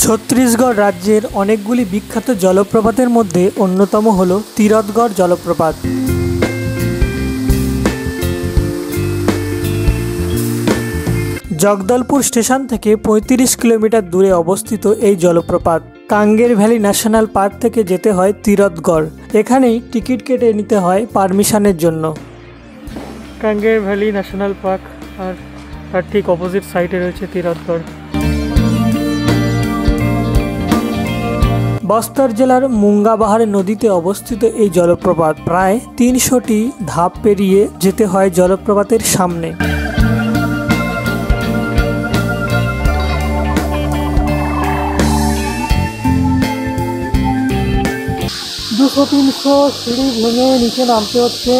ছত্তিশগড় রাজ্যের অনেকগুলি বিখ্যাত জলপ্রপাতের মধ্যে অন্যতম হল তীরথগড় জলপ্রপাত। জগদলপুর স্টেশন থেকে ৩৫ কিলোমিটার দূরে অবস্থিত এই জলপ্রপাত। কাঙ্গের ভ্যালি ন্যাশনাল পার্ক থেকে যেতে হয় তীরথগড়। এখানেই টিকিট কেটে নিতে হয় পারমিশনের জন্য। কাঙ্গের ভ্যালি ন্যাশনাল পার্ক আর তার ঠিক অপোজিট সাইডে রয়েছে তীরথগড়। বস্তার জেলার মুঙ্গা বাহার নদীতে অবস্থিত এই জলপ্রপাত। প্রায় ৩০০টি ধাপ পেরিয়ে যেতে হয় জলপ্রপাতের সামনে। ২০০-৩০০ সিঁড়ি ভেঙে নিচে নামতে হচ্ছে।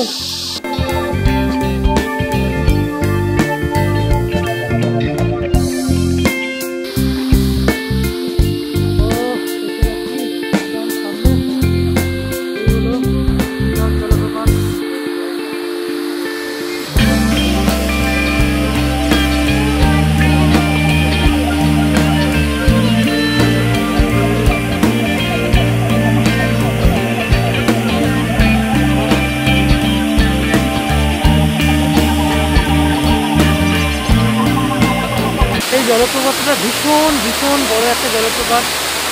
এই জলপ্রপাতটা ভীষণ বড় একটা জলপ্রপাত।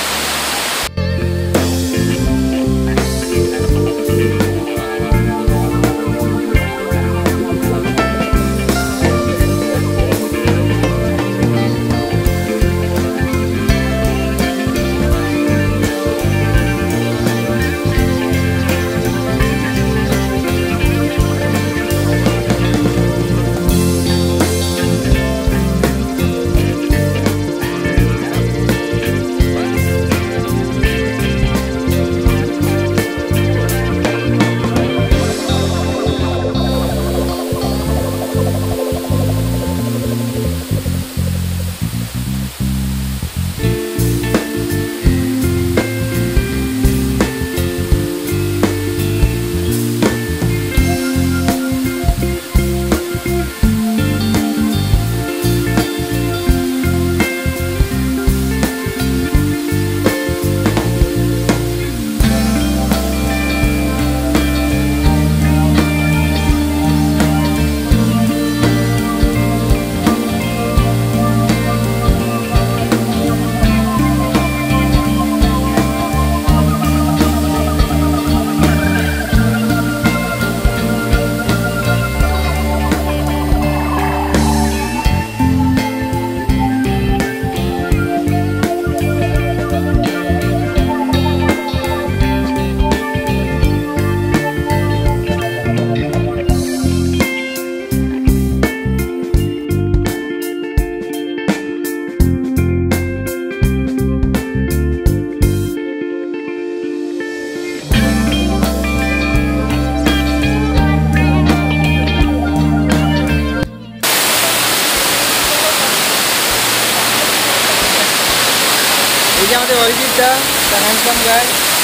এই যে আমাদের অরিজিৎটা, তার হ্যান্ডসাম গাই।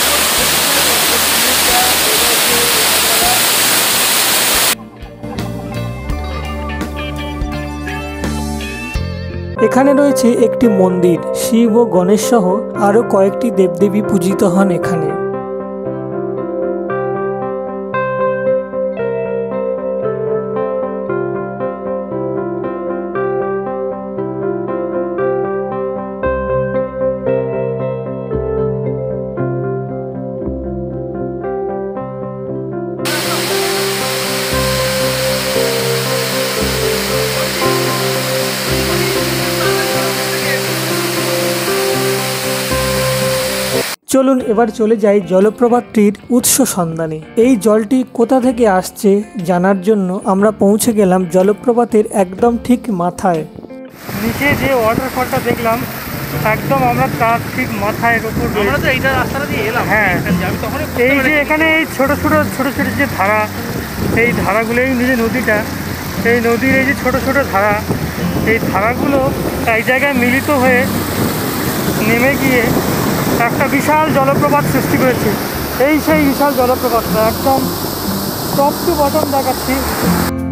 এখানে রয়েছে একটি মন্দির। শিব ও গণেশ সহ আরো কয়েকটি দেবদেবী পূজিত হন এখানে। চলুন এবার চলে যাই জলপ্রপাতটির উৎস সন্ধানে। এই জলটি কোথা থেকে আসছে জানার জন্য আমরা পৌঁছে গেলাম জলপ্রপাতের একদম ঠিক মাথায়। নিচে যে ওয়াটারফলটা দেখলাম একদম আমরা তার ঠিক মাথায় উপর। আমরা তো এইটা রাস্তাটা দিয়ে এলাম। হ্যাঁ, এই যে এখানে এই ছোট যে ধারা, এই ধারাগুলোই যে নদীটা, এই নদীর এই যে ছোট ধারা, এই ধারাগুলো এক জায়গায় মিলিত হয়ে নেমে গিয়ে একটা বিশাল জলপ্রপাত সৃষ্টি করেছে। এই সেই বিশাল জলপ্রপাতটা একদম টপ টু বটম দেখাচ্ছি।